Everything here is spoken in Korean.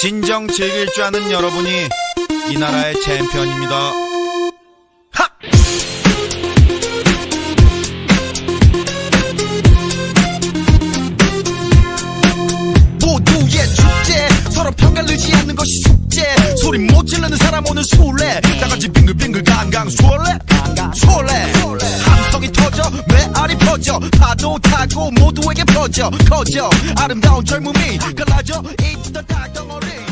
진정 즐길 줄 아는 여러분이 이 나라의 챔피언입니다. 하! 모두의 축제, 서로 평가르지 않는 것이 숙제. 소리 못 지르는 사람 오늘 술래. 다같이 빙글빙글 강강 수월래. 함성이 터져 메아리 퍼져. 파도 타고 모두에게 퍼져 커져. 아름다운 젊음이 갈라져 있던 땅덩어리.